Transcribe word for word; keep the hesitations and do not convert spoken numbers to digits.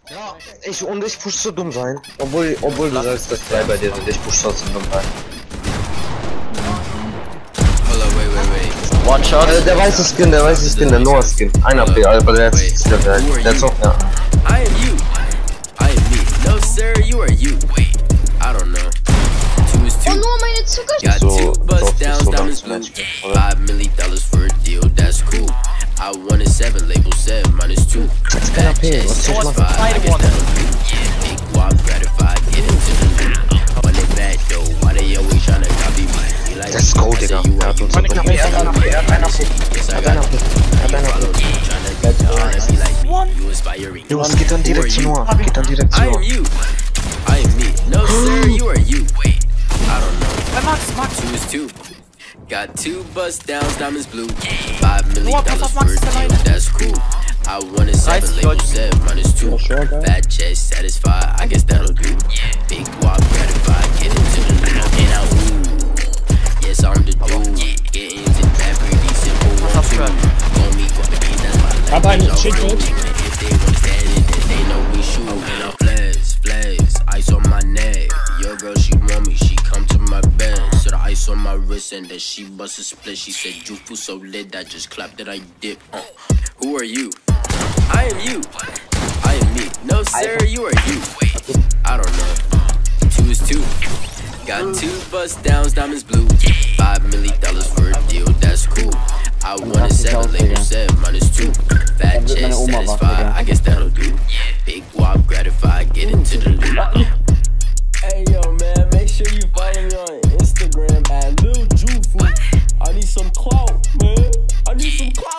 Ja, ich und ich push so dumm sein. Obwohl, obwohl du sagst, dass drei bei dir sind, ich push trotzdem dumm sein. One shot. Äh, der weiße Skin, der weiße Skin, der Noah Skin. Ein A P, aber der ist der der der Zock, ja. I am you. I am me. No sir, you are you. Wait, I don't know. Two is two. Oh, nur meine Zucker. Got So, two bust doch, downs, so diamonds ganz blue. Mensch, oder? Five million dollars for a deal, that's cool. I wanted seven, label seven, minus two. kein A P, was soll ich machen? I guess that'll do. Yeah, big guap, gratified, get into the loop. When they bad though, why they always tryna copy me? You like Let's go, Digga. you Er hat uns Meine Kappe, er hat einen A P, er hat einen A P. Yes, I Hat got einer A P, hat einer A P. you inspiring. Jungs, geht dann direkt zu Noah, geht dann direkt zu I am Noah. you. I am me. No sir, you are you. Wait, I don't know. Max, Max. Two is two. Got two bust downs, diamonds blue. Five million Noah, pass dollars auf for a Max, ist deal, alleine. that's cool. I wanted seven, Nice, label George. seven, minus two. Fat chest, satisfied, I guess that'll do. Big guap, gratified, get into the loop. And I ooh, yes I'm the dude. Get into that pretty simple one two. Call me Guapidine, that's my Hab language. einen Shit, I'll roll Coach. it. If they want stand it, then they know we shoot. And I flash, flash, ice on my neck. Your girl, she want me, she come to my bed. So the ice on my wrist and then she bust a split. She said, Jufu so lit, I just clapped that I dip. Uh, who are you? I am you. I am me. No sir, you are you. Wait, I don't know. Two is two. Got two bust downs, diamonds blue. Five million dollars for a deal, that's cool. I wanted seven, label seven, minus two. Fat chest, satisfied, I guess that'll do. Big guap, gratified, get into the loop. Hey yo man, make sure you follow me on Instagram at Lil Jufu. I need some clout, man. I need some clout.